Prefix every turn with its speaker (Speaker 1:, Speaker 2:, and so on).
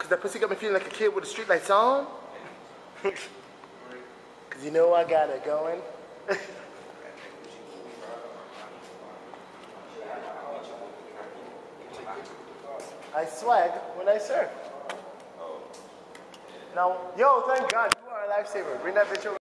Speaker 1: Cause that pussy got me feeling like a kid with the street lights on. Cause you know I got it going. I swag when I surf. Now, yo, thank God you are a lifesaver. Bring that bitch over.